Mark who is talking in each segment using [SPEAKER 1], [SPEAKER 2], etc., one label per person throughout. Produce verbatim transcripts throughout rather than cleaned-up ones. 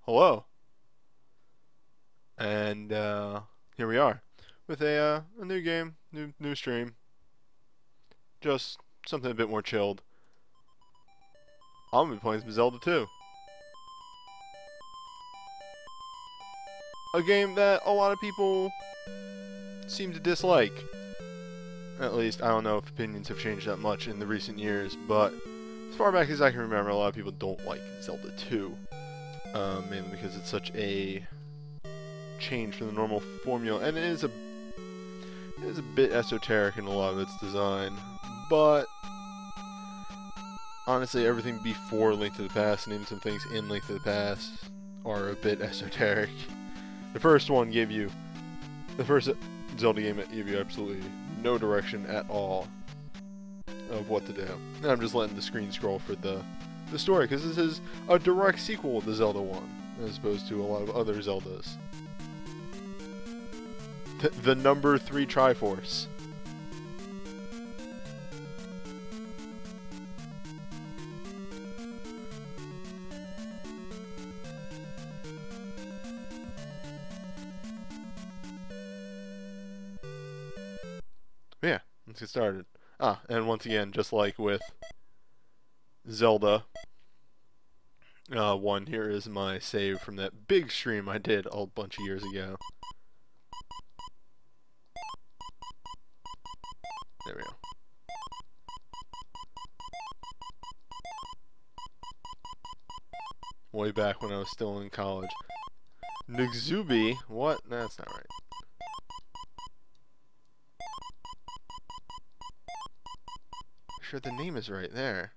[SPEAKER 1] Hello. And uh, here we are with a uh, a new game, new new stream. Just something a bit more chilled. I'm gonna be playing some Zelda two, a game that a lot of people seem to dislike. At least I don't know if opinions have changed that much in the recent years, but as far back as I can remember, a lot of people don't like Zelda two, um, mainly because it's such a change from the normal formula, and it is a it is a bit esoteric in a lot of its design. But honestly, everything before Link to the Past and even some things in Link to the Past are a bit esoteric. The first one gave you the first Zelda game that gave you absolutely no direction at all of what to do. And I'm just letting the screen scroll for the the story, because this is a direct sequel to Zelda one, as opposed to a lot of other Zeldas. Th the number three Triforce. Yeah, let's get started. Ah, and once again, just like with Zelda uh, one, here is my save from that big stream I did a bunch of years ago. There we go. Way back when I was still in college. Nugzubi? What? That's not right. Sure, the name is right there.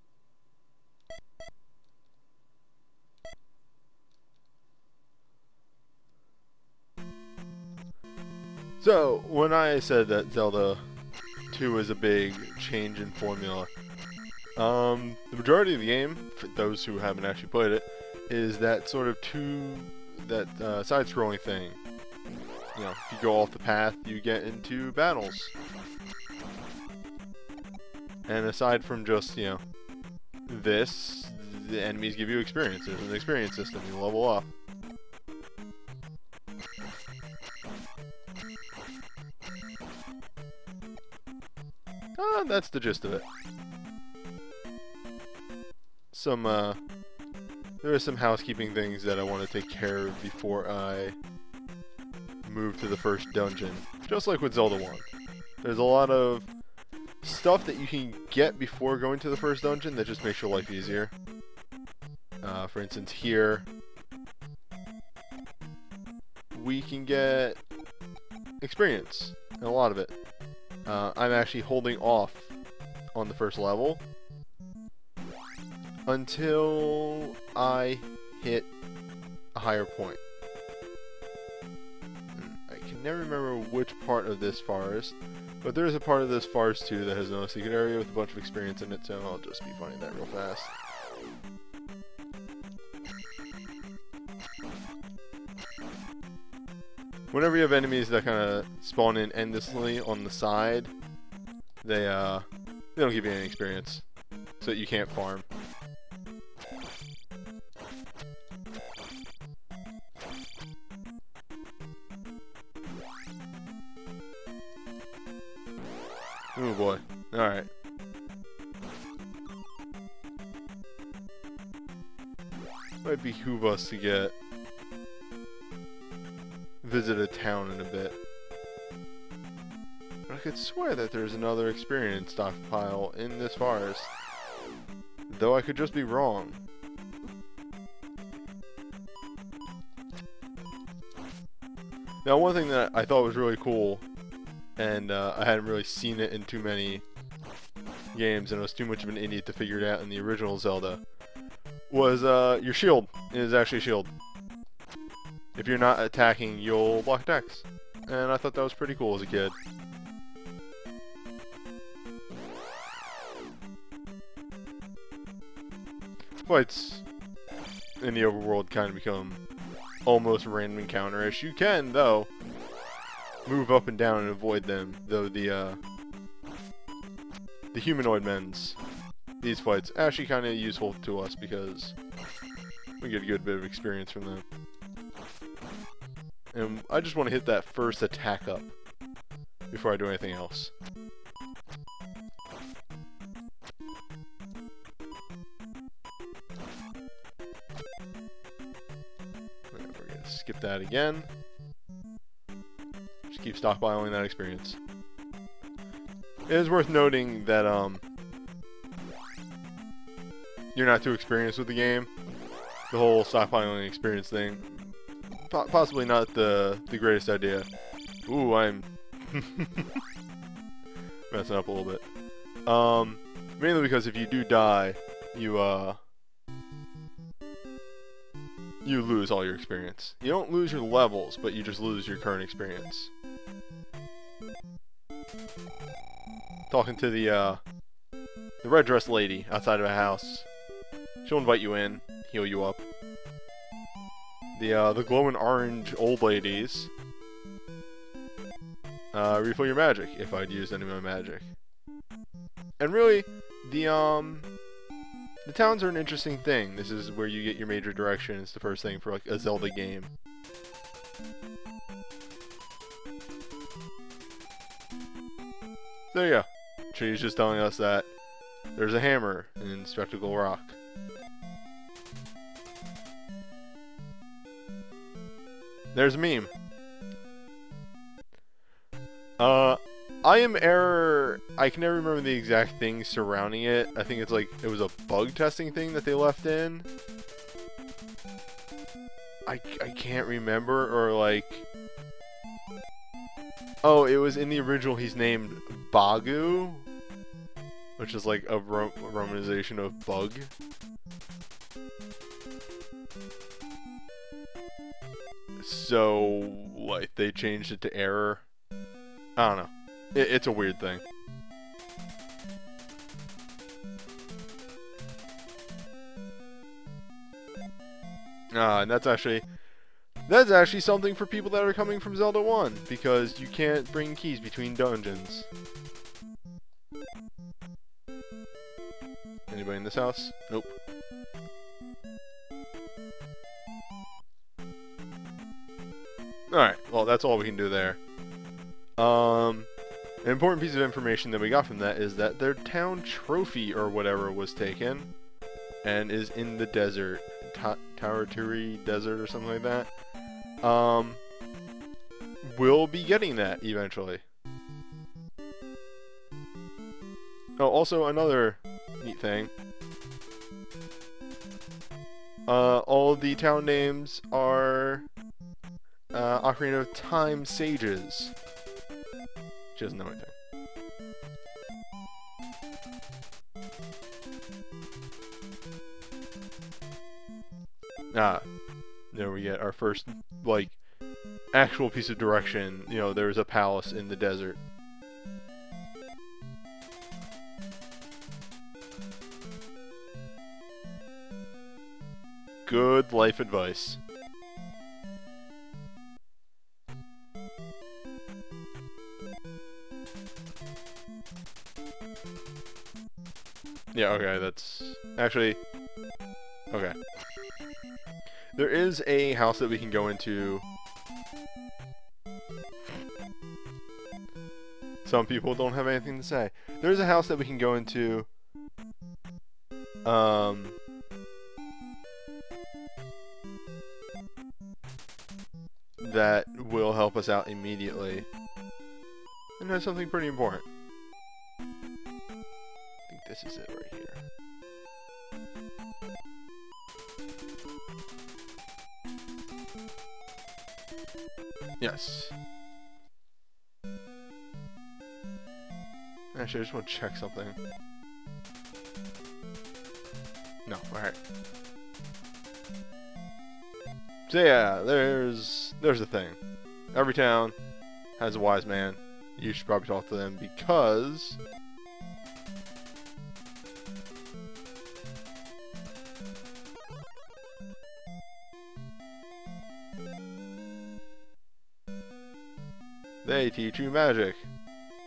[SPEAKER 1] So, when I said that Zelda two is a big change in formula, um, the majority of the game, for those who haven't actually played it, is that sort of two, that uh, side-scrolling thing. You know, if you go off the path, you get into battles. And aside from just, you know, this, the enemies give you experience. There's an experience system. You level up. Ah, that's the gist of it. Some, uh, there are some housekeeping things that I want to take care of before I move to the first dungeon. Just like with Zelda one. There's a lot of stuff that you can get before going to the first dungeon that just makes your life easier. Uh, for instance, here we can get experience, and a lot of it. Uh, I'm actually holding off on the first level until I hit a higher point. I can never remember which part of this forest, but there is a part of this forest too that has no secret area with a bunch of experience in it, so I'll just be finding that real fast. Whenever you have enemies that kind of spawn in endlessly on the side, they uh they don't give you any experience, so that you can't farm. Oh boy. Alright. Might behoove us to get visit a town in a bit. But I could swear that there's another experience stockpile in this forest. Though I could just be wrong. Now, one thing that I thought was really cool, and uh, I hadn't really seen it in too many games, and I was too much of an idiot to figure it out in the original Zelda, was uh, your shield is actually a shield. If you're not attacking, you'll block attacks. And I thought that was pretty cool as a kid. Fights in the overworld kind of become almost random encounter-ish. You can, though, move up and down and avoid them, though the uh, the humanoid men's, these fights, actually kind of useful to us because We get a good bit of experience from them. And I just want to hit that first attack up before I do anything else. We're going to skip that again. Just keep stockpiling that experience. It is worth noting that um, you're not too experienced with the game. The whole stockpiling experience thing, po possibly not the the greatest idea. Ooh, I'm messing up a little bit. Um, mainly because if you do die, you uh, you lose all your experience. You don't lose your levels, but you just lose your current experience. Talking to the uh, the red dress lady outside of a house. She'll invite you in. Heal you up. The uh, the glowing orange old ladies uh, refill your magic if I'd used any of my magic. And really, the um the towns are an interesting thing. This is where you get your major direction. It's the first thing for like a Zelda game. So yeah, she's just telling us that there's a hammer in Spectacle Rock. There's a meme. Uh, I am error. I can never remember the exact thing surrounding it. I think it's like it was a bug testing thing that they left in. I I can't remember, or like. Oh, it was in the original. He's named Bagu, which is like a ro romanization of bug. So, like, they changed it to error. I don't know. It, it's a weird thing. Ah, and that's actually... That's actually something for people that are coming from Zelda one, because you can't bring keys between dungeons. Anybody in this house? Nope. Alright, well that's all we can do there. Um, an important piece of information that we got from that is that their town trophy or whatever was taken and is in the desert. Ta Taraturi Desert or something like that. Um, we'll be getting that eventually. Oh, also another neat thing. Uh, all of the town names are uh, Ocarina of Time sages. She doesn't know anything. Ah, there we get our first, like, actual piece of direction. You know, there's a palace in the desert. Good life advice. Yeah, okay, that's... Actually... Okay. There is a house that we can go into. Some people don't have anything to say. There's a house that we can go into. Um... that will help us out immediately. And that's something pretty important. I think this is it right here. Yes. Actually, I just want to check something. No, alright. So yeah, there's there's the thing. Every town has a wise man. You should probably talk to them because they teach you magic.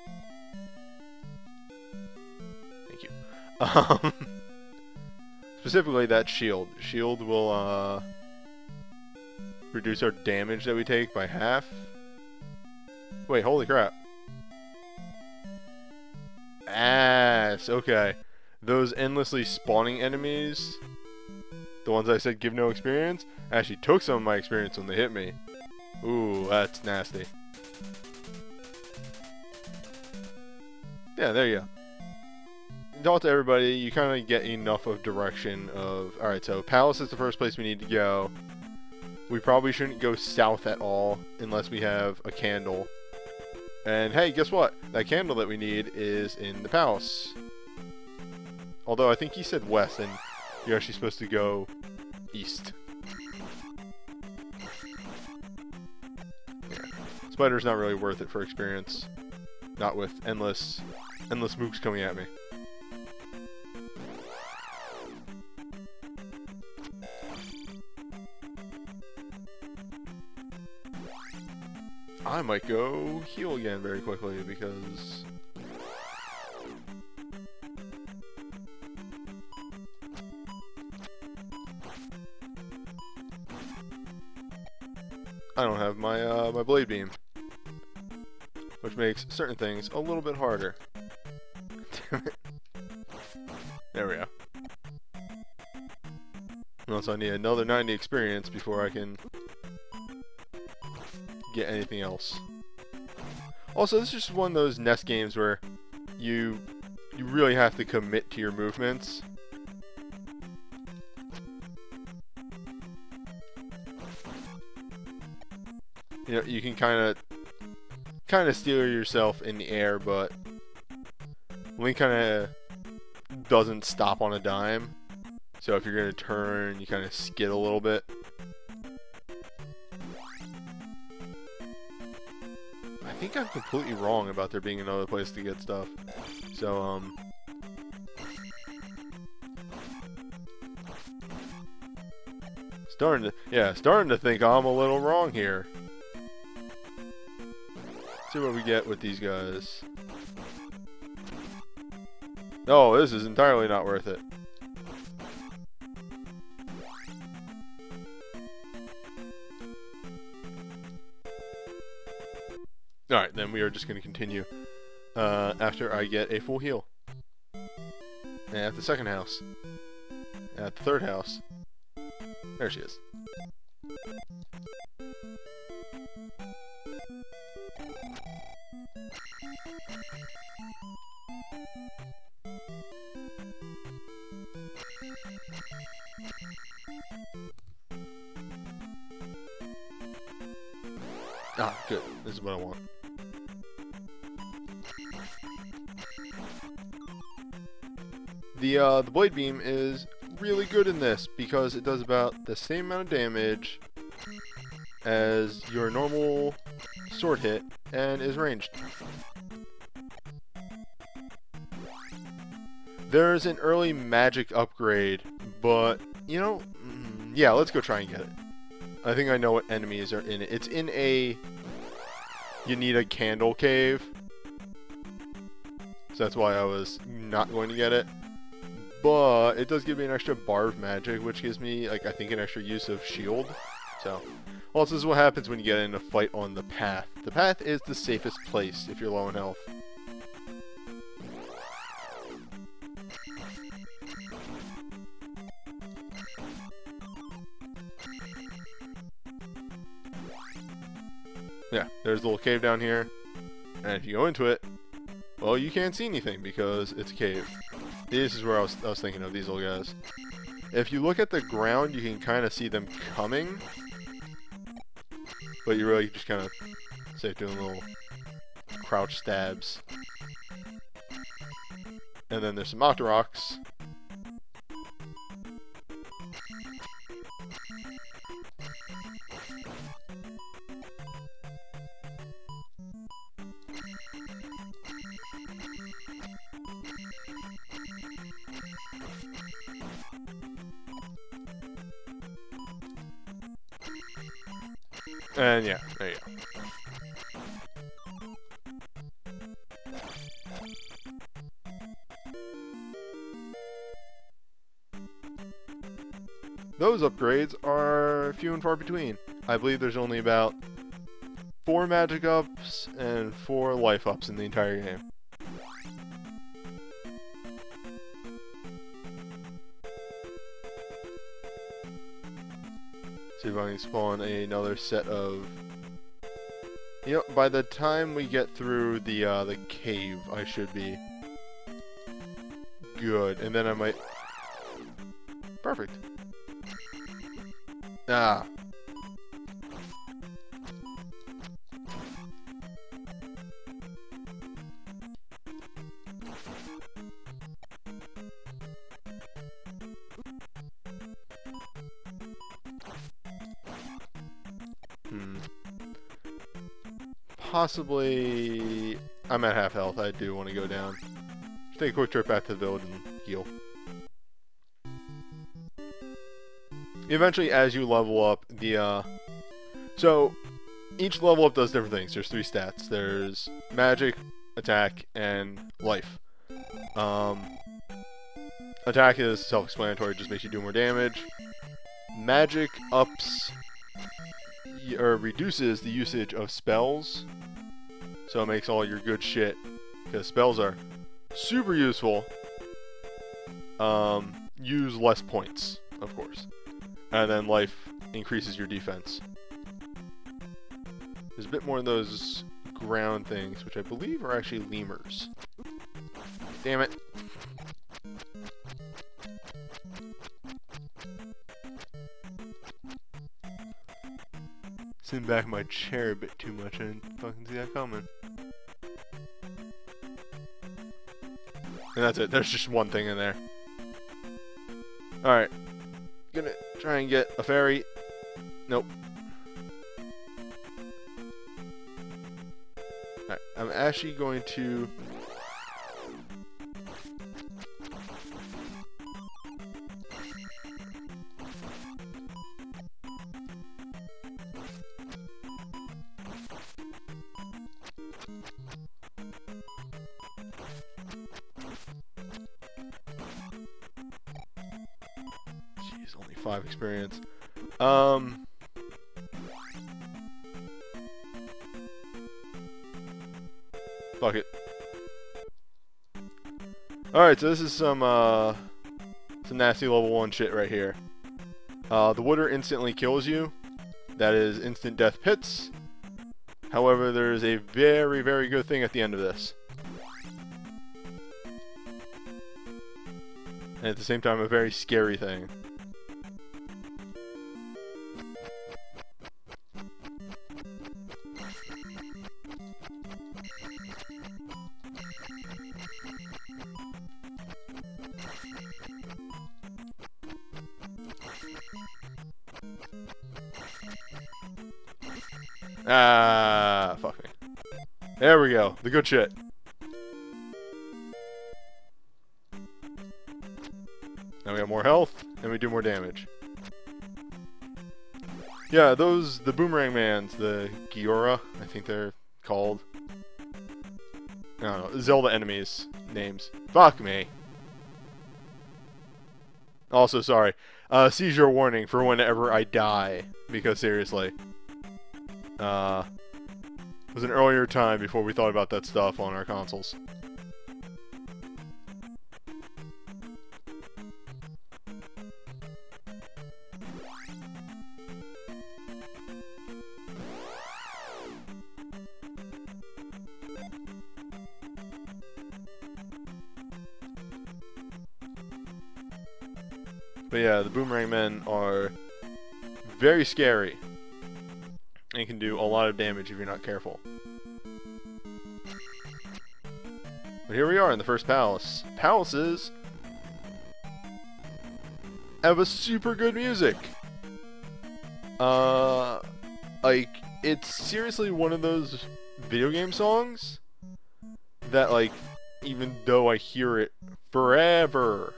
[SPEAKER 1] Thank you. Um, specifically that shield. Shield will uh, reduce our damage that we take by half. Wait, holy crap. Ass, okay. Those endlessly spawning enemies, the ones I said give no experience, actually took some of my experience when they hit me. Ooh, that's nasty. Yeah, there you go. Talk to everybody, you kind of get enough of direction of, alright, so Palace is the first place we need to go. We probably shouldn't go south at all unless we have a candle. And hey, guess what? That candle that we need is in the Palace. Although I think he said west, and you're actually supposed to go east. Yeah. Spider's not really worth it for experience. Not with endless, endless mooks coming at me. I might go heal again very quickly because I don't have my uh, my blade beam, which makes certain things a little bit harder. Damn it. There we go. Unless I need another ninety experience before I can get anything else. Also, this is just one of those N E S games where you you really have to commit to your movements. You know, you can kind of kind of steer yourself in the air, but Link kind of doesn't stop on a dime. So if you're going to turn, you kind of skid a little bit. I think I'm completely wrong about there being another place to get stuff. So, um... starting to, yeah, starting to think I'm a little wrong here. See what we get with these guys. Oh, this is entirely not worth it. Alright, then we are just going to continue uh, after I get a full heal. And at the second house. And at the third house. There she is. Ah, good. This is what I want. The, uh, the Blade Beam is really good in this because it does about the same amount of damage as your normal sword hit and is ranged. There's an early magic upgrade, but, you know, mm, yeah, let's go try and get it. I think I know what enemies are in it. It's in a... You need a candle cave. So that's why I was not going to get it. But it does give me an extra bar of magic, which gives me, like, I think an extra use of shield. So, also, this is what happens when you get in a fight on the path. The path is the safest place if you're low in health. Yeah, there's a little cave down here, and if you go into it, well, you can't see anything because it's a cave. This is where I was, I was thinking of, these little guys. If you look at the ground, you can kind of see them coming, but you really just kind of say doing little crouch stabs. And then there's some Octoroks. And yeah, there you go. those upgrades are few and far between. I believe there's only about four magic ups and four life ups in the entire game. See if I can spawn another set of... You know, by the time we get through the uh, the cave, I should be good, and then I might... Perfect. Ah. Hmm. Possibly... I'm at half health. I do want to go down. Just take a quick trip back to the village and heal. Eventually, as you level up, the, uh... So, each level up does different things. There's three stats. There's magic, attack, and life. Um... Attack is self-explanatory, just makes you do more damage. Magic ups... or reduces the usage of spells, so it makes all your good shit, because spells are super useful, um, use less points, of course, and then life increases your defense. There's a bit more of those ground things, which I believe are actually lemurs. Damn it. Sitting back in my chair a bit too much, I didn't fucking see that coming. And that's it, there's just one thing in there. Alright. Gonna try and get a fairy. Nope. Alright, I'm actually going to... Only five experience. Um. Fuck it. Alright, so this is some, uh, some nasty level one shit right here. Uh, the water instantly kills you. That is instant death pits. However, there is a very, very good thing at the end of this. And at the same time, a very scary thing. Ah, fuck me. There we go. The good shit. Now we got more health, and we do more damage. Yeah, those, the Boomerang Mans, the Giora, I think they're called. I don't know, Zelda enemies names. Fuck me. Also, sorry. Uh, seizure warning for whenever I die, because seriously. Uh, it was an earlier time before we thought about that stuff on our consoles. But yeah, the Boomerang Men are very scary. And can do a lot of damage if you're not careful. But here we are in the first palace. Palaces have a super good music. Uh, like, it's seriously one of those video game songs that, like, even though I hear it forever,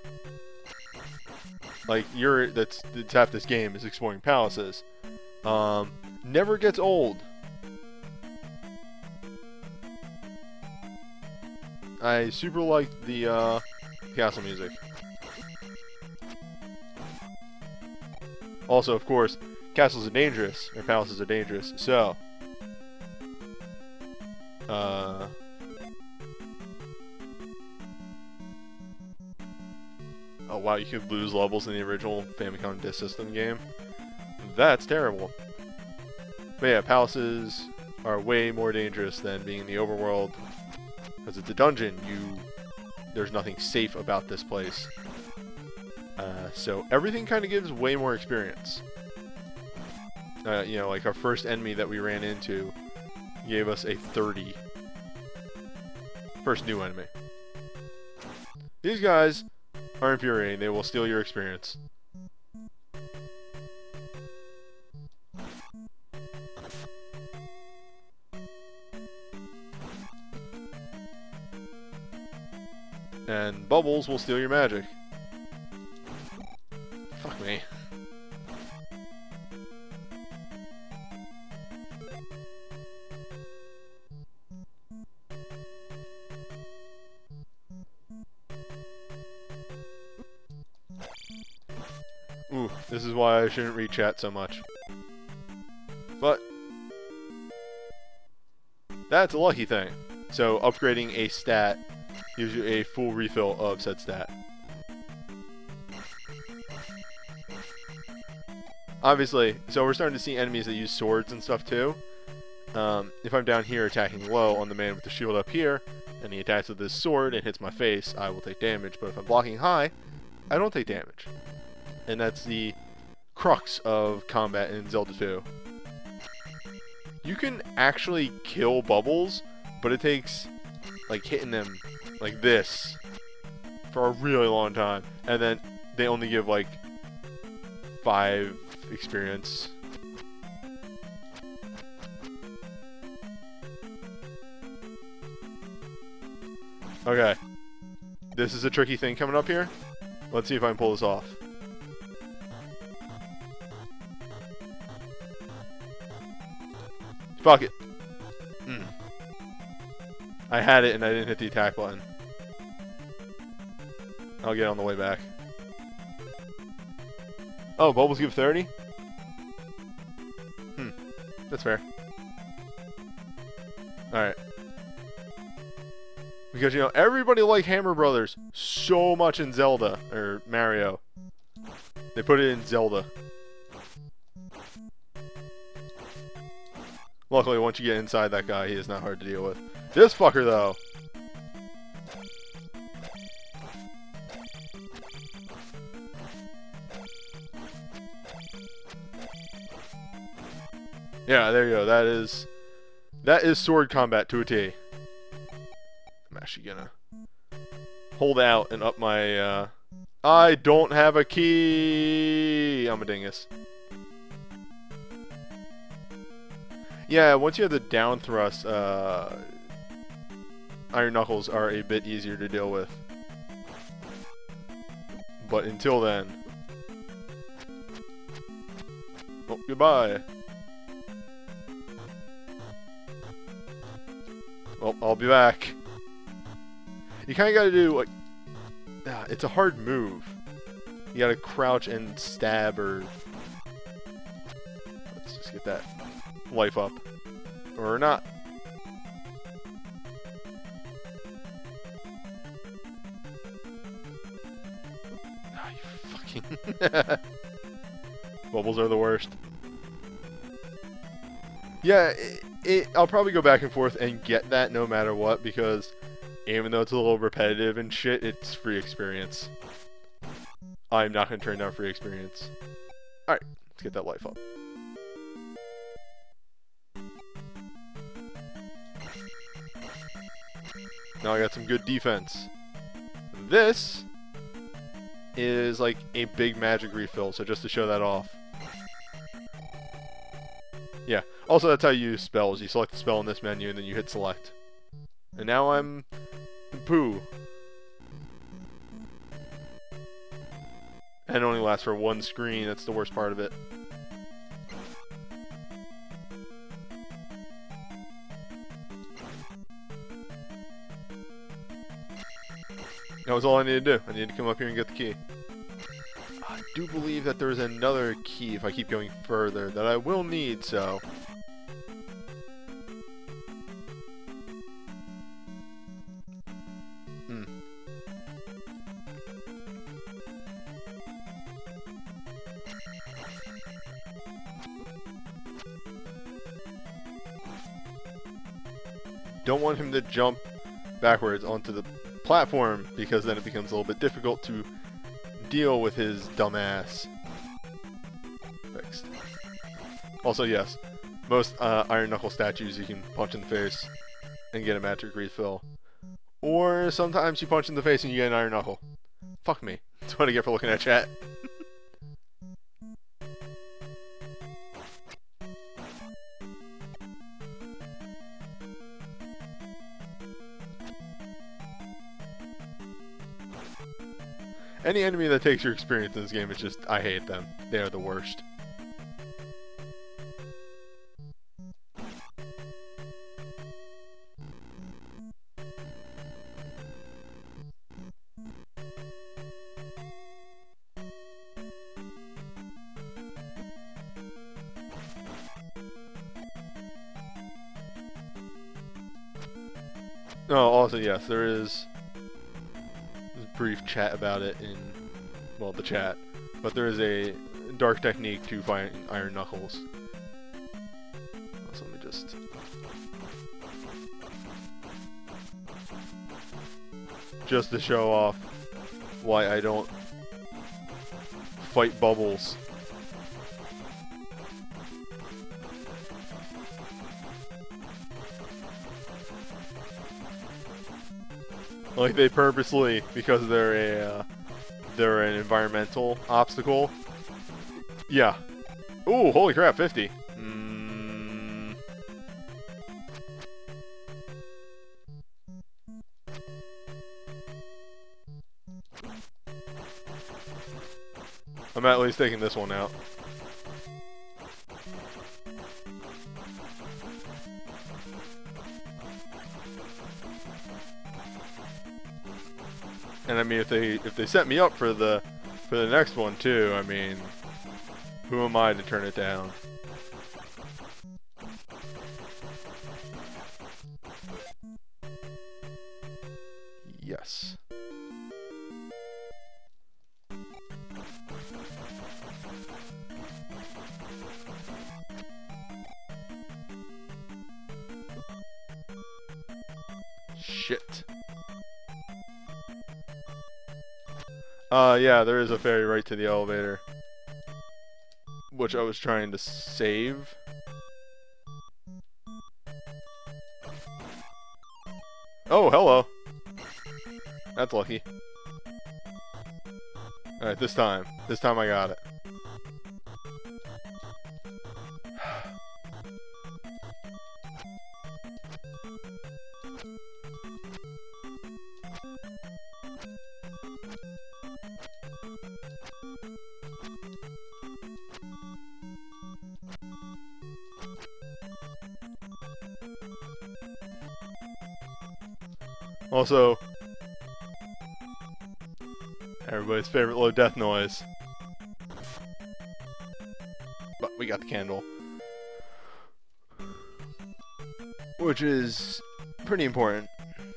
[SPEAKER 1] like, you're, that's, that's half this game is exploring palaces. Um, never gets old. I super like the, uh, castle music. Also, of course, castles are dangerous, or palaces are dangerous, so... Uh... Oh wow, you could lose levels in the original Famicom Disk System game. That's terrible. But yeah, palaces are way more dangerous than being in the overworld. Because it's a dungeon, you... There's nothing safe about this place. Uh, so everything kind of gives way more experience. Uh, you know, like our first enemy that we ran into gave us a thirty. First new enemy. These guys are infuriating. They will steal your experience. And bubbles will steal your magic. Fuck me. Ooh, this is why I shouldn't read chat so much. But that's a lucky thing. So upgrading a stat gives you a full refill of said stat. Obviously, so we're starting to see enemies that use swords and stuff too. Um, if I'm down here attacking low on the man with the shield up here, and he attacks with his sword and hits my face, I will take damage. But if I'm blocking high, I don't take damage. And that's the crux of combat in Zelda two. You can actually kill bubbles, but it takes like hitting them like this for a really long time, and then they only give like five experience. Okay, this is a tricky thing coming up here. Let's see if I can pull this off. Fuck it. Mm. I had it and I didn't hit the attack button. I'll get on the way back. Oh, bubbles give thirty? Hmm. That's fair. Alright. Because, you know, everybody liked Hammer Brothers so much in Zelda, or Mario. They put it in Zelda. Luckily, once you get inside that guy, he is not hard to deal with. This fucker, though. Yeah, there you go. That is... That is sword combat to a T. I'm actually gonna hold out and up my, uh... I don't have a key! I'm a dingus. Yeah, once you have the down thrust, uh... Iron Knuckles are a bit easier to deal with. But until then... Oh, goodbye. Well, I'll be back. You kind of got to do, like... Uh, it's a hard move. You got to crouch and stab or... Let's just get that life up. Or not. Ah, you fucking... Bubbles are the worst. Yeah, it, it, I'll probably go back and forth and get that no matter what, because even though it's a little repetitive and shit, it's free experience. I'm not going to turn down free experience. Alright, let's get that life up. Now I got some good defense. This is like a big magic refill, so just to show that off. Yeah, also that's how you use spells. You select the spell in this menu and then you hit select. And now I'm Pooh. And it only lasts for one screen, that's the worst part of it. That was all I needed to do. I needed to come up here and get the key. Ah, do believe that there is another key if I keep going further that I will need, so... Hmm. Don't want him to jump backwards onto the platform, because then it becomes a little bit difficult to deal with his dumbass. Fixed. Also, yes, most uh, Iron Knuckle statues you can punch in the face and get a magic refill. Or sometimes you punch in the face and you get an Iron Knuckle. Fuck me. That's what I get for looking at chat. Any enemy that takes your experience in this game is just, I hate them. They are the worst. Oh, also, yes, there is a brief chat about it in, well, the chat, but there is a dark technique to find Iron Knuckles. So let me just... Just to show off why I don't fight bubbles. Like, they purposely, because they're a, uh, they're an environmental obstacle. Yeah. Ooh, holy crap, fifty. Mm. I'm at least taking this one out. And I mean, if they if they set me up for the for the next one too, I mean, who am I to turn it down? Yes. Shit. Uh, yeah, there is a ferry right to the elevator, which I was trying to save. Oh, hello. That's lucky. Alright, this time. This time I got it. Also, everybody's favorite low death noise. But we got the candle, which is pretty important.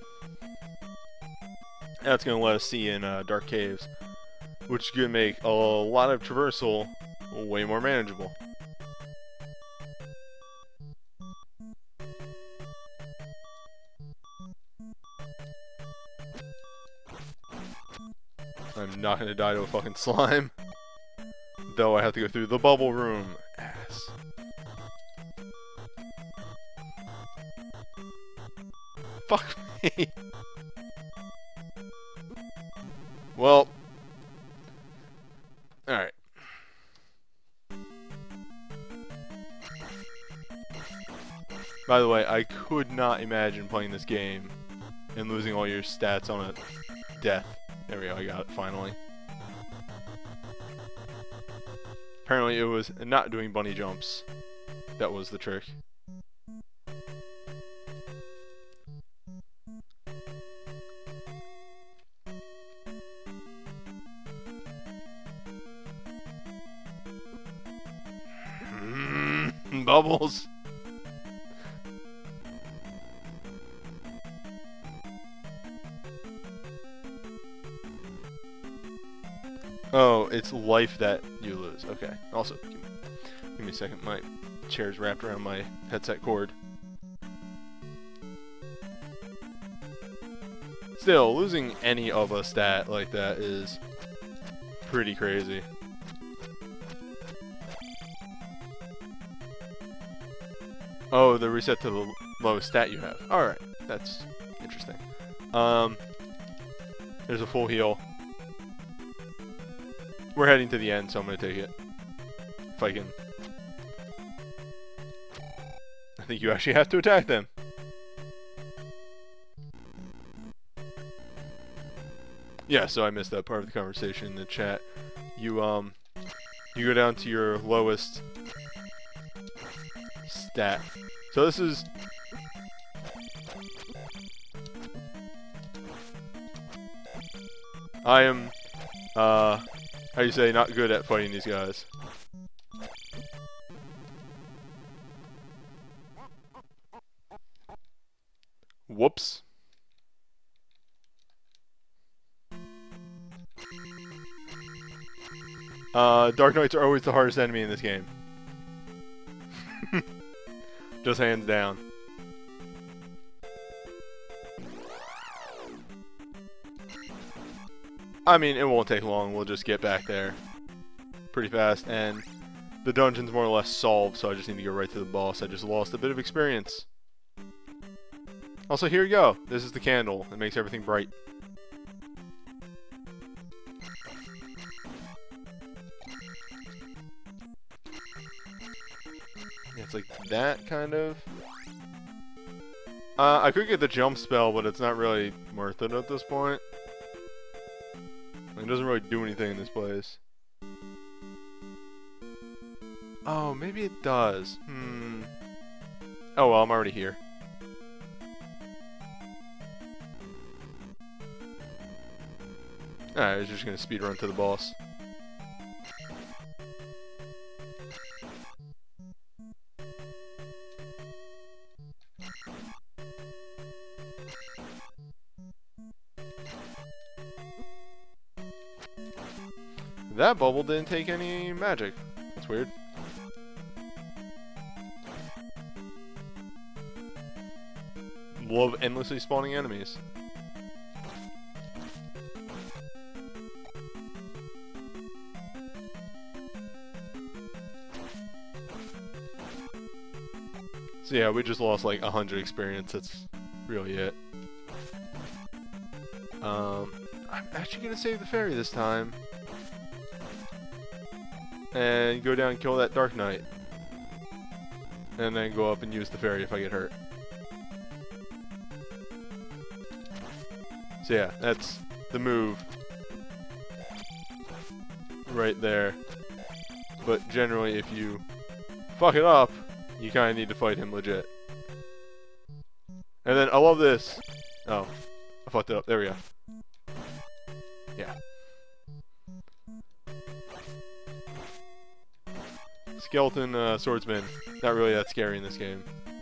[SPEAKER 1] That's going to let us see in uh, dark caves, which is going to make a lot of traversal way more manageable. I'm not gonna die to a fucking slime. Though I have to go through the bubble room. Ass. Fuck me. Well. Alright. By the way, I could not imagine playing this game and losing all your stats on a death. There we go, I got it, finally. Apparently it was not doing bunny jumps. That was the trick. bubbles. Oh, it's life that you lose. Okay. Also, give me, give me a second. My chair's wrapped around my headset cord. Still, losing any of a stat like that is pretty crazy. Oh, the reset to the lowest stat you have. Alright, that's interesting. Um, there's a full heal. We're heading to the end, so I'm going to take it. If I can. I think you actually have to attack them. Yeah, so I missed that part of the conversation in the chat. You, um, you go down to your lowest stat. So this is... I am, uh, how do you say, not good at fighting these guys. Whoops. Uh, Dark Knights are always the hardest enemy in this game. Just hands down. I mean, it won't take long. We'll just get back there pretty fast, and the dungeon's more or less solved, so I just need to go right to the boss. I just lost a bit of experience. Also, here you go. This is the candle. It makes everything bright. Yeah, it's like that, kind of. Uh, I could get the jump spell, but it's not really worth it at this point. It doesn't really do anything in this place. Oh, maybe it does. Hmm. Oh well, I'm already here. Alright, I was just gonna speed run to the boss. That bubble didn't take any magic. That's weird. Love endlessly spawning enemies. So yeah, we just lost like a hundred experience. That's really it. Um, I'm actually gonna save the fairy this time. And go down and kill that Dark Knight. And then go up and use the fairy if I get hurt. So yeah, that's the move. Right there. But generally, if you fuck it up, you kind of need to fight him legit. And then, I love this. Oh, I fucked it up. There we go. Yeah. Skeleton uh, swordsman. Not really that scary in this game.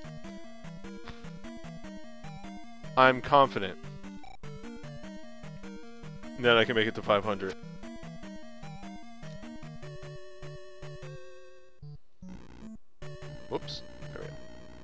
[SPEAKER 1] I'm confident that I can make it to five hundred. Whoops. There we go.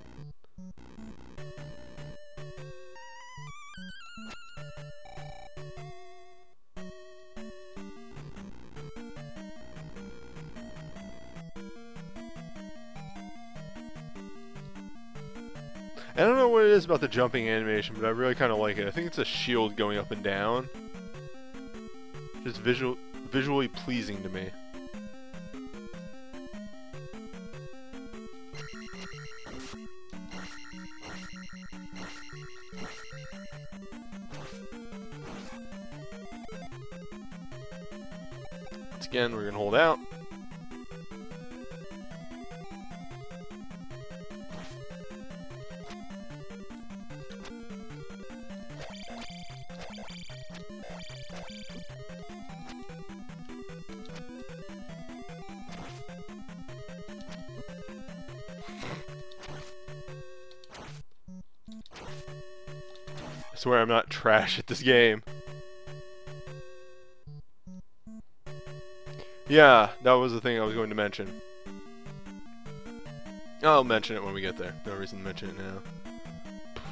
[SPEAKER 1] I don't know what it is about the jumping animation, but I really kind of like it. I think it's a shield going up and down. Just visual, visually pleasing to me. Once again, we're gonna hold out. swear I'm not trash at this game. Yeah, that was the thing I was going to mention. I'll mention it when we get there. No reason to mention it now.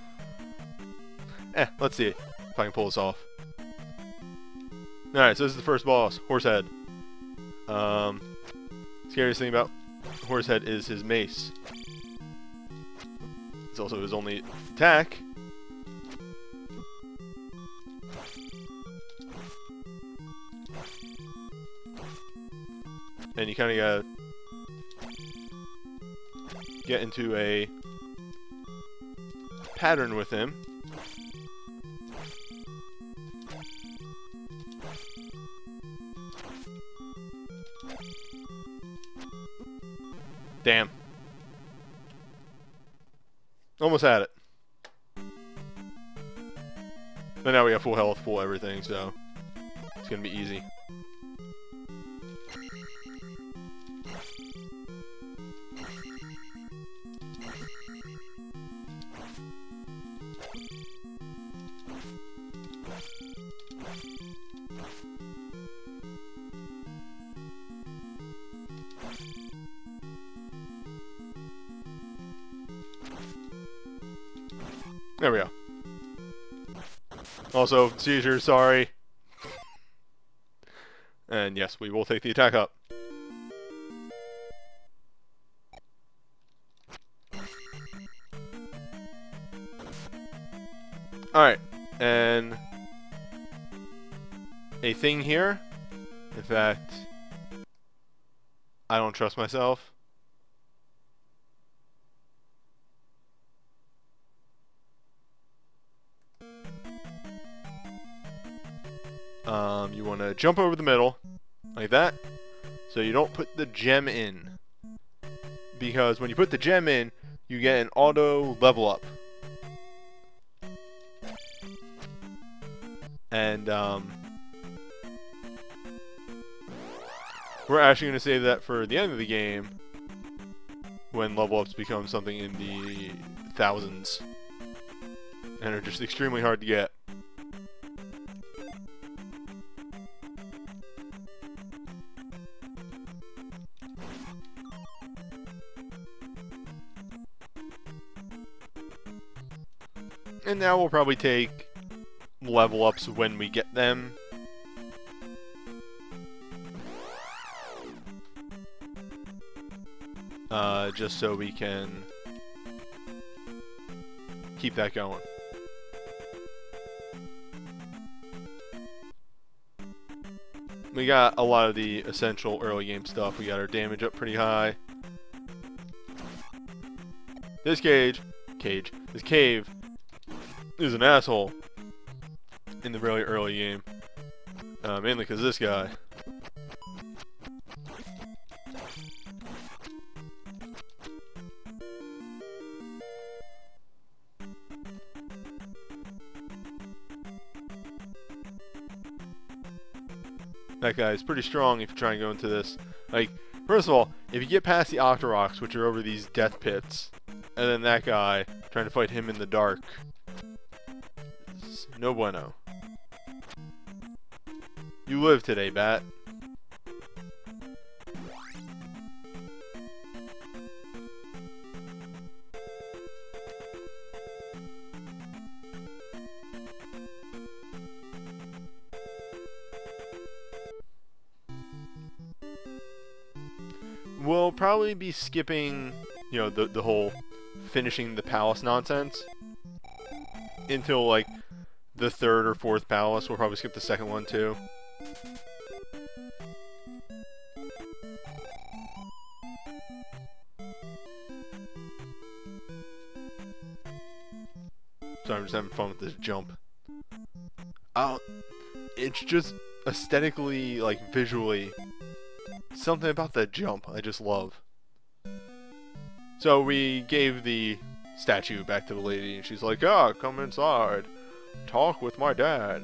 [SPEAKER 1] Eh, let's see if I can pull this off. Alright, so this is the first boss, Horsehead. Um, scariest thing about Horsehead is his mace. It's also his only attack. And you kind of gotta get into a pattern with him. Damn. Almost had it. But now we got full health, full everything, so it's gonna be easy. There we go. Also, seizure, sorry. And yes, we will take the attack up. Alright, and a thing here. In fact, I don't trust myself. Um, you want to jump over the middle, like that, so you don't put the gem in. Because when you put the gem in, you get an auto level up. And, um, we're actually going to save that for the end of the game, when level ups become something in the thousands, and are just extremely hard to get. And now we'll probably take level ups when we get them. Uh, just so we can keep that going. We got a lot of the essential early game stuff. We got our damage up pretty high. This cage, cage, this cave is an asshole in the really early game. Uh, mainly because this guy. That guy is pretty strong if you try and go into this. Like, first of all, if you get past the Octoroks, which are over these death pits, and then that guy, trying to fight him in the dark, no bueno. You live today, Bat. We'll probably be skipping, you know, the, the whole finishing the palace nonsense until, like, the third or fourth palace. We'll probably skip the second one too. So I'm just having fun with this jump. Oh, it's just aesthetically, like visually, something about that jump I just love. So we gave the statue back to the lady, and she's like, "Ah, come inside. Talk with my dad."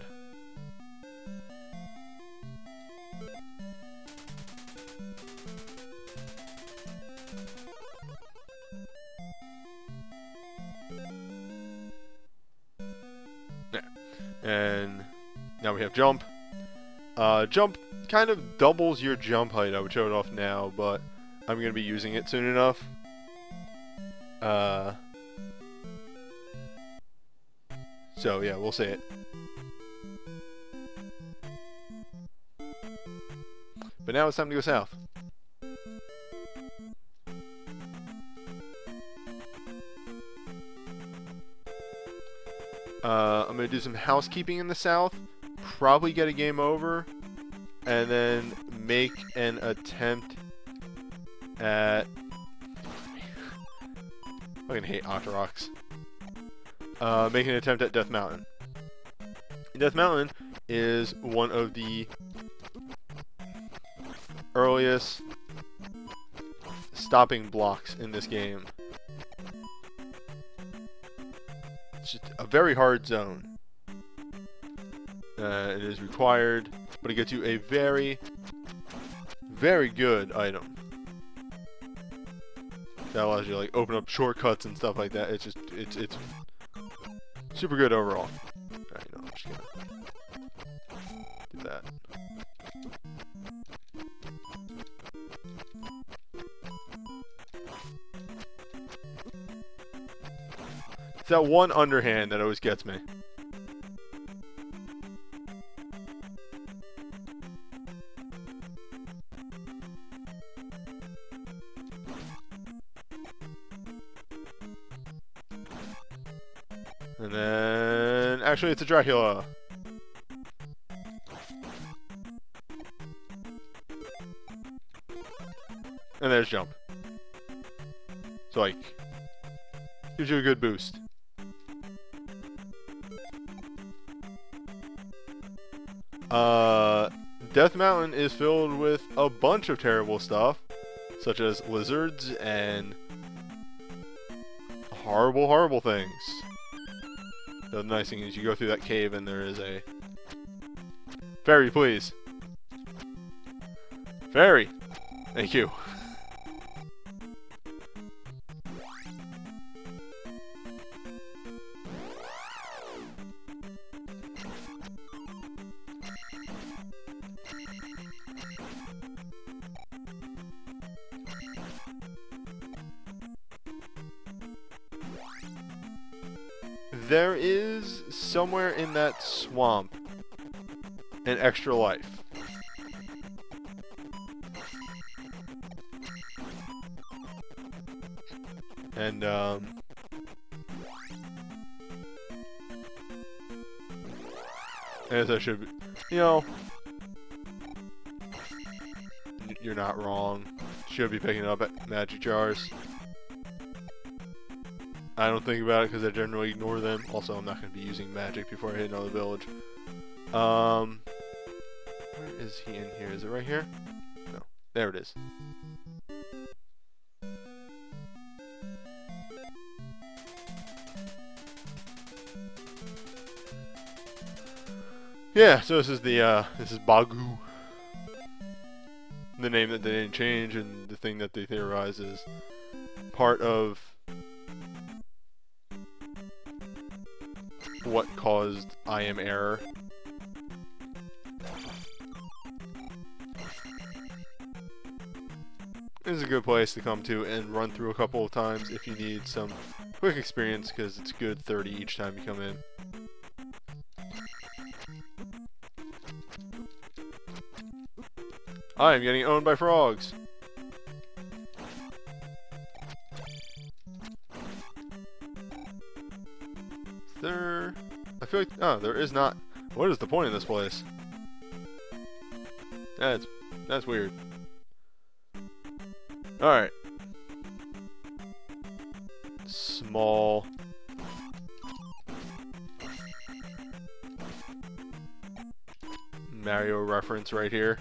[SPEAKER 1] And now we have jump. Uh, jump kind of doubles your jump height. I would show it off now, but I'm going to be using it soon enough. Uh, so yeah, we'll say it. But now it's time to go south. Uh, I'm going to do some housekeeping in the south, probably get a game over, and then make an attempt at... I fucking hate Octoroks. Uh, make an attempt at Death Mountain. Death Mountain is one of the earliest stopping blocks in this game. It's just a very hard zone. Uh, it is required, but it gets you a very, very good item. That allows you to like open up shortcuts and stuff like that. It's just, it's, it's super good overall. Alright, no, I'm just gonna do that. It's that one underhand that always gets me. And then, actually it's a Dracula. And there's jump. So like, gives you a good boost. Uh, Death Mountain is filled with a bunch of terrible stuff, such as lizards and horrible, horrible things. The nice thing is you go through that cave and there is a fairy, please. Fairy! Thank you. There is, somewhere in that swamp, an extra life. And, um... as I should be, you know, you're not wrong. Should be picking up at magic jars. I don't think about it because I generally ignore them. Also, I'm not going to be using magic before I hit another village. Um, where is he in here? Is it right here? No. There it is. Yeah, so this is the, uh, this is Bagu. The name that they didn't change, and the thing that they theorize is part of what caused I am error. This is a good place to come to and run through a couple of times if you need some quick experience, because it's good thirty each time you come in. I am getting owned by frogs. There, I feel like, oh, there is not. What is the point of this place? That's, that's weird. Alright. Small. Mario reference right here.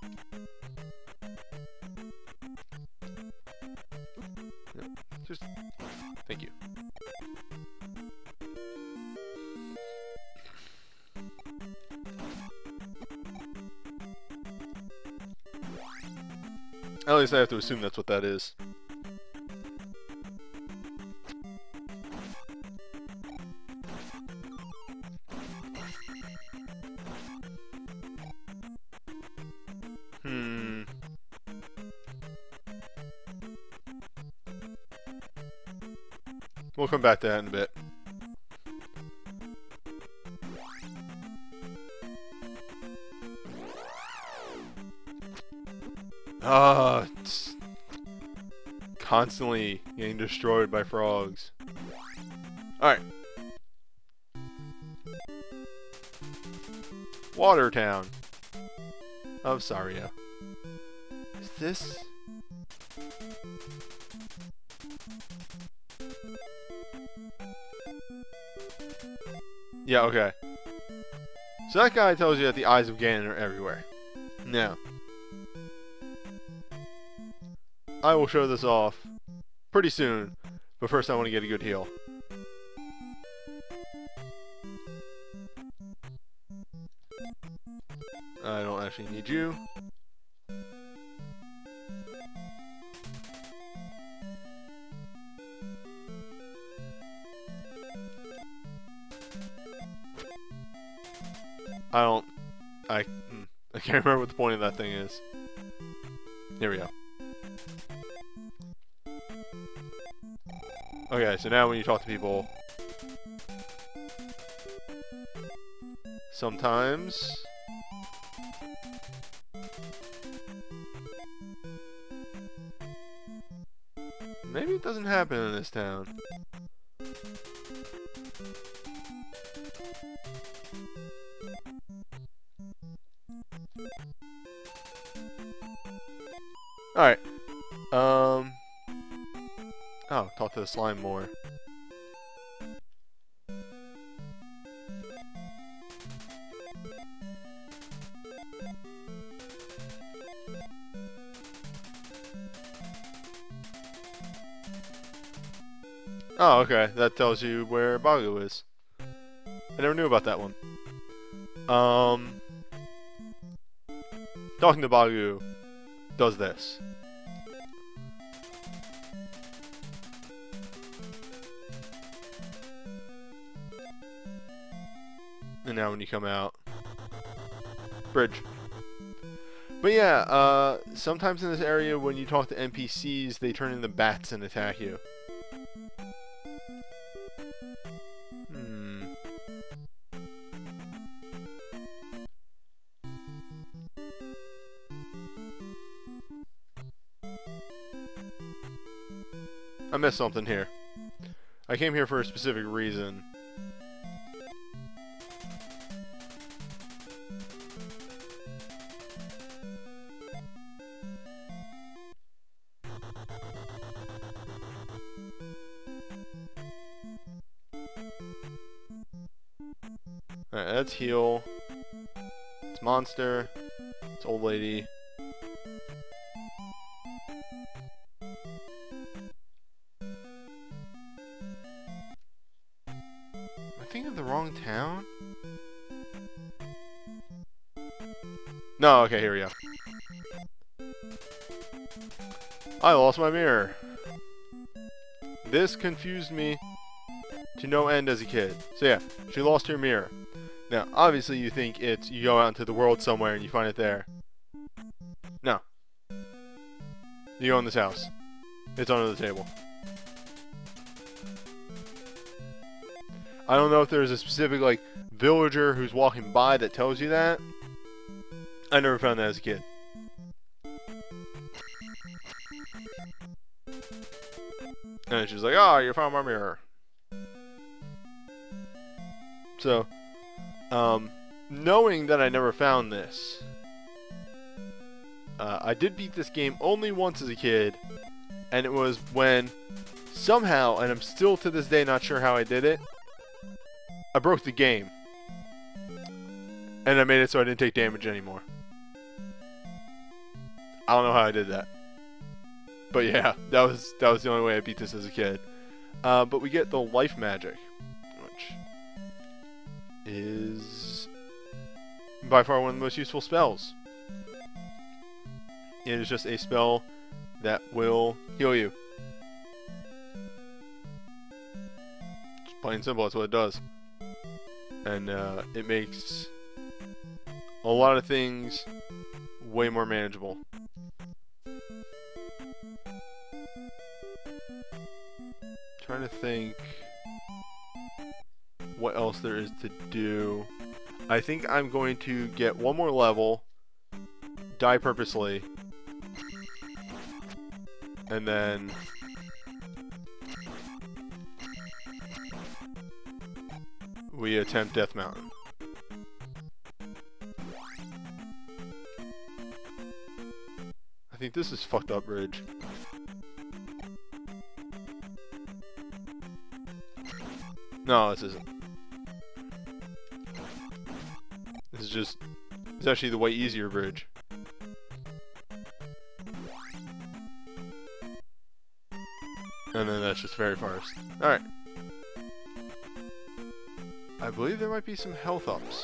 [SPEAKER 1] Just, thank you. At least I have to assume that's what that is. We'll come back to that in a bit. Ah, it's constantly getting destroyed by frogs. Alright. Watertown of Saria. Is this... Yeah, okay. So that guy tells you that the eyes of Ganon are everywhere. Now, I will show this off pretty soon, but first I want to get a good heal. I don't actually need you. I don't... I... I can't remember what the point of that thing is. Here we go. Okay, so now when you talk to people... Sometimes... Maybe it doesn't happen in this town. Alright. Um. Oh, talk to the slime more. Oh, okay. That tells you where Bagu is. I never knew about that one. Um. Talking to Bagu does this. And now when you come out, bridge. But yeah, uh, sometimes in this area when you talk to N P Cs, they turn into bats and attack you. Hmm. I missed something here. I came here for a specific reason. Alright, that's heal. It's monster. It's old lady. Am I thinking of the wrong town? No, okay, here we go. I lost my mirror. This confused me to no end as a kid. So yeah, she lost her mirror. Now, obviously you think it's, you go out into the world somewhere and you find it there. No. You go in this house. It's under the table. I don't know if there's a specific, like, villager who's walking by that tells you that. I never found that as a kid. And she's like, oh, you found my mirror. So, um, knowing that I never found this, uh, I did beat this game only once as a kid, and it was when, somehow, and I'm still to this day not sure how I did it, I broke the game. And I made it so I didn't take damage anymore. I don't know how I did that. But yeah, that was that was the only way I beat this as a kid. Uh, but we get the life magic, which is by far one of the most useful spells. It is just a spell that will heal you. Just plain and simple, that's what it does. And uh, it makes a lot of things way more manageable. trying to think what else there is to do. I think I'm going to get one more level, die purposely, and then we attempt Death Mountain. I think this is fucked up bridge. No, this isn't. This is just, it's actually the way easier bridge. And then that's just very forest. Alright. I believe there might be some health ups.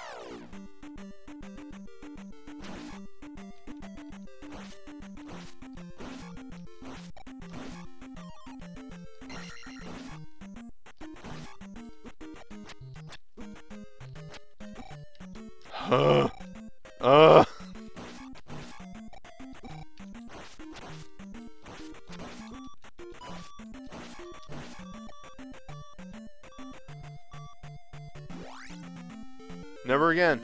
[SPEAKER 1] Uh, uh. Never again.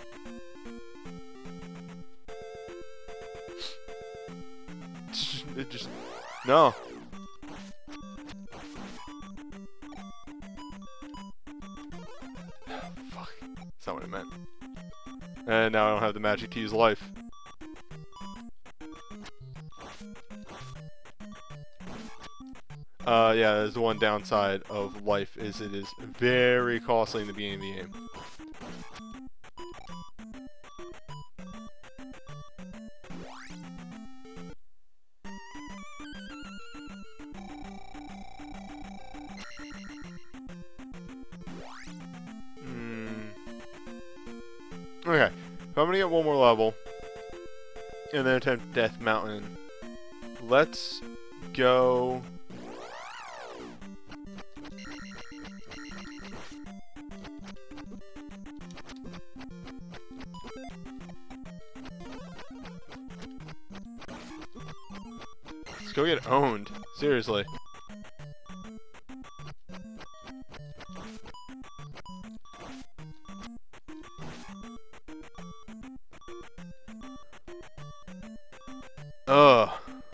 [SPEAKER 1] It just no. Fuck. That's not what I meant. And now I don't have the magic to use life. Uh, yeah, there's the one downside of life is it is very costly in the beginning of the game. Okay, so I'm gonna get one more level, and then attempt Death Mountain. Let's go. Let's go get owned. Seriously. Ugh.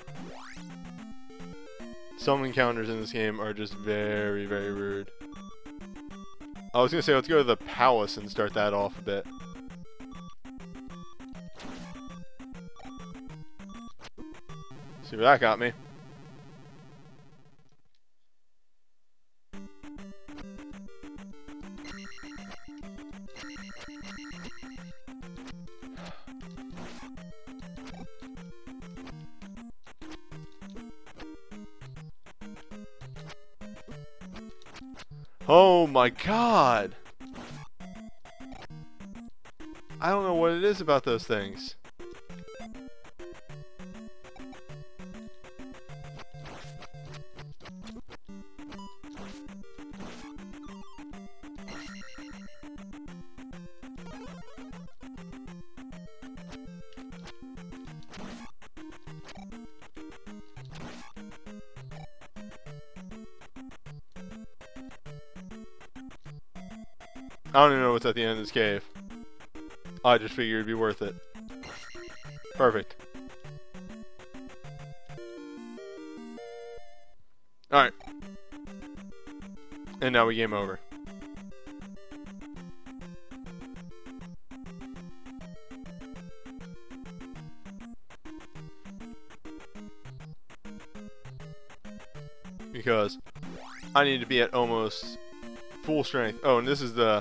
[SPEAKER 1] Some encounters in this game are just very, very rude. I was gonna say, let's go to the palace and start that off a bit. See where that got me. Oh my god! I don't know what it is about those things. I don't even know what's at the end of this cave. I just figured it'd be worth it. Perfect. Alright. And now we game over. Because I need to be at almost full strength. Oh, and this is the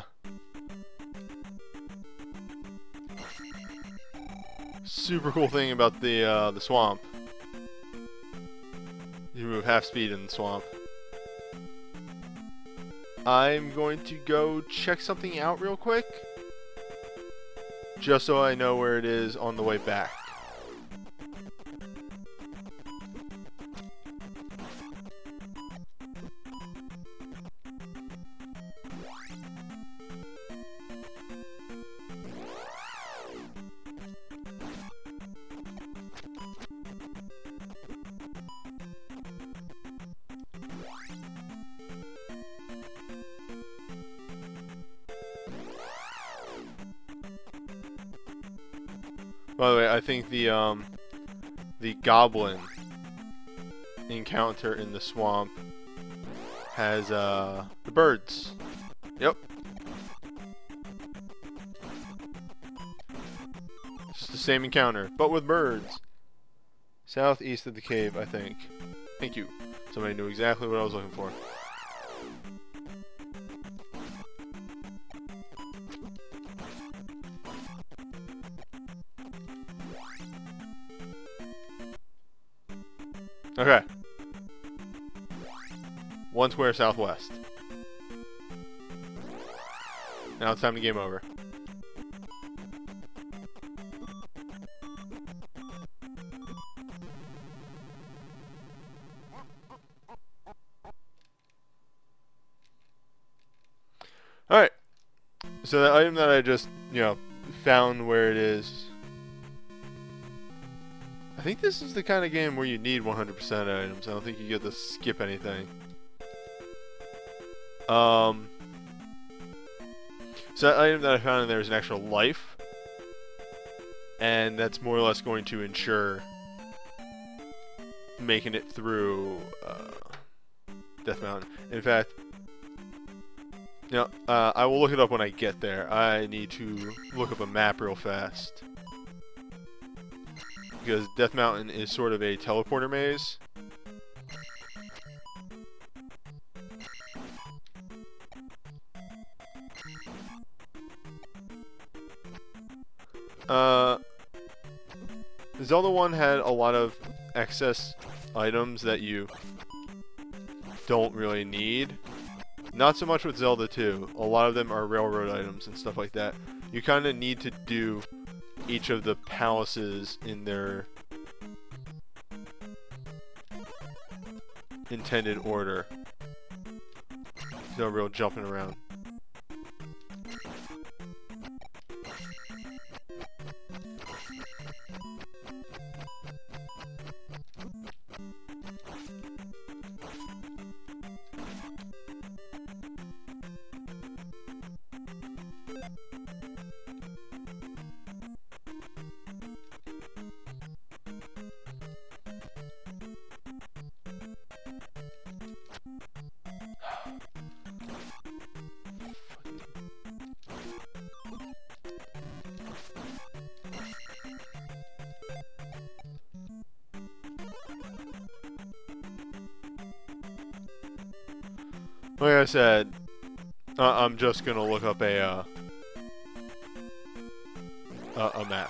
[SPEAKER 1] super cool thing about the uh, the swamp. You move half speed in the swamp. I'm going to go check something out real quick, just so I know where it is on the way back. By the way, I think the um the goblin encounter in the swamp has uh the birds. Yep. It's the same encounter, but with birds. Southeast of the cave, I think. Thank you. Somebody knew exactly what I was looking for. Okay. One square southwest. Now it's time to game over. Alright. So the item that I just, you know, found where it is. I think this is the kind of game where you need one hundred percent items. I don't think you get to skip anything. Um, so that item that I found in there is an extra life. And that's more or less going to ensure making it through uh, Death Mountain. In fact, you know, uh, I will look it up when I get there. I need to look up a map real fast. Because Death Mountain is sort of a teleporter maze. Uh, Zelda one had a lot of excess items that you don't really need. Not so much with Zelda two. A lot of them are railroad items and stuff like that. You kind of need to do each of the palaces in their intended order. There's no real jumping around. Like I said, uh, I'm just gonna look up a uh, a, a map.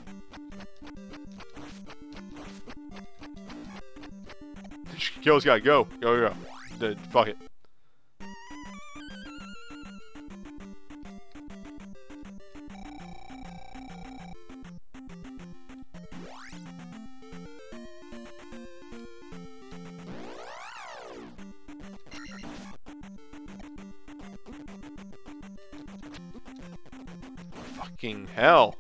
[SPEAKER 1] Kill's gotta go. Go, go, go. Fuck it. Fucking hell.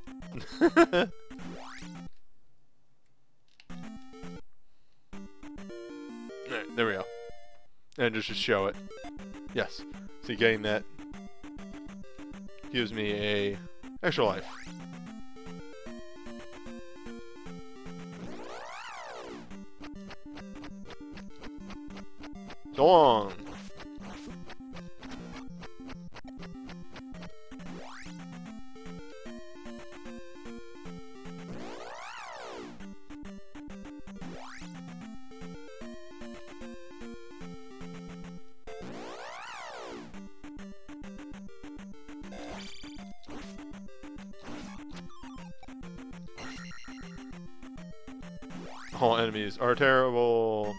[SPEAKER 1] Alright, there we go. And just to show it. Yes. See, getting that gives me a extra life. So long. All enemies are terrible.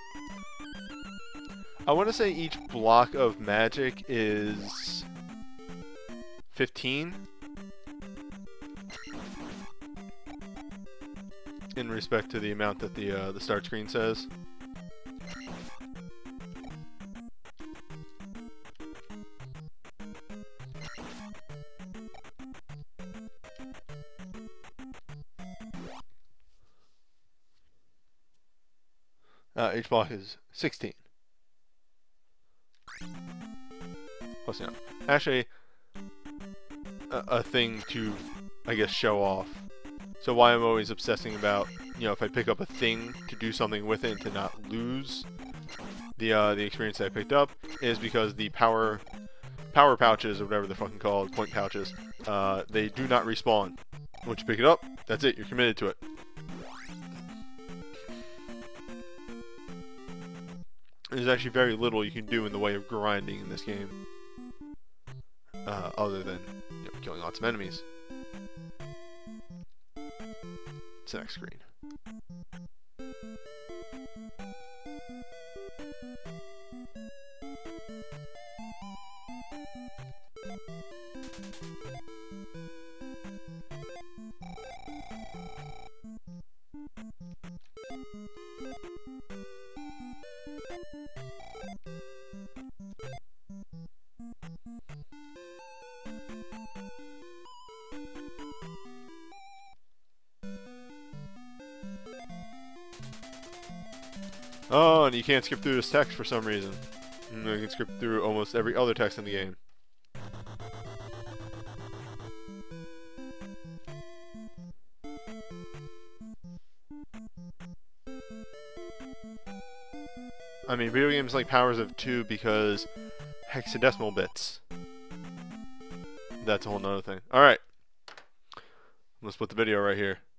[SPEAKER 1] I want to say each block of magic is fifteen in respect to the amount that the uh, the start screen says. Uh, each block is sixteen. Plus, you know, actually, a, a thing to, I guess, show off. So why I'm always obsessing about, you know, if I pick up a thing to do something with it and to not lose the uh, the experience that I picked up is because the power power pouches or whatever they're fucking called, point pouches, uh, they do not respawn. Once you pick it up, that's it. You're committed to it. There's actually very little you can do in the way of grinding in this game, uh, other than you know, killing lots of enemies. It's the next screen. Oh, and you can't skip through this text for some reason. And you can skip through almost every other text in the game. I mean, video games like Powers of two because hexadecimal bits. That's a whole nother thing. Alright. Let's put the video right here.